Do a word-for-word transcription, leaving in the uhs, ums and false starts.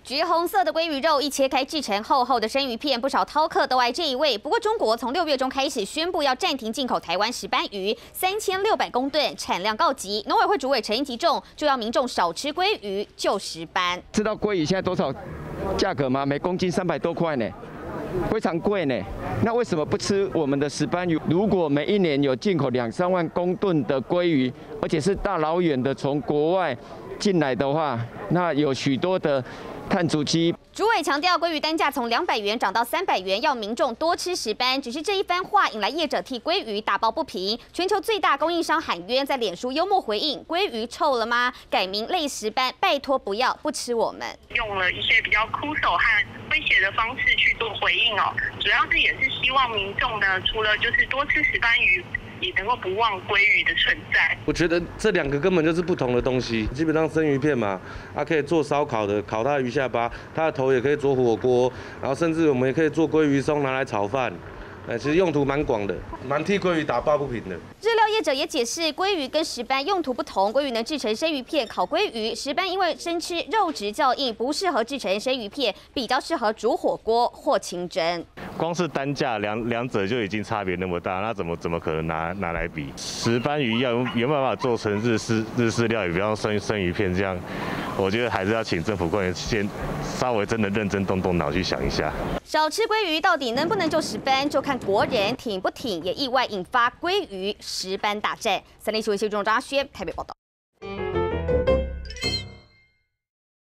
橘红色的鲑鱼肉一切开制成厚厚的生鱼片，不少饕客都爱这一味。不过，中国从六月中开始宣布要暂停进口台湾石斑鱼，三千六百公吨，产量告急。农委会主委陈英吉仲就要民众少吃鲑鱼，救石斑。 知道鲑鱼现在多少价格吗？每公斤三百多块呢，非常贵呢。那为什么不吃我们的石斑鱼？如果每一年有进口两三万公吨的鲑鱼，而且是大老远的从国外进来的话，那有许多的碳足迹。 主委强调，鲑鱼单价从两百元涨到三百元，要民众多吃石斑。只是这一番话引来业者替鲑鱼打抱不平。全球最大供应商喊冤，在脸书幽默回应：“鲑鱼臭了吗？改名类石斑，拜托不要不吃我们。” 用了一些比较枯手和诙谐的方式去做回应哦，主要是也是希望民众呢，除了就是多吃石斑鱼，也能够不忘鲑鱼的存在。 我觉得这两个根本就是不同的东西。基本上生鱼片嘛，它可以做烧烤的，烤它的鱼下巴，它的头也可以做火锅，然后甚至我们也可以做鲑鱼松拿来炒饭。呃，其实用途蛮广的，蛮替鲑鱼打抱不平的。 日料业者也解释，鲑鱼跟石斑用途不同，鲑鱼能制成生鱼片、烤鲑鱼，石斑因为生吃肉质较硬，不适合制成生鱼片，比较适合煮火锅或清蒸。 光是单价两两者就已经差别那么大，那怎么怎么可能拿拿来比？石斑鱼要有有没有办法做成日式日式料理，比方生生鱼片这样？我觉得还是要请政府官员先稍微真的认真动动脑去想一下。 少吃鲑鱼到底能不能救石斑，就看国人挺不挺，也意外引发鲑鱼石斑大战。三立新闻新闻张阿轩台北报道。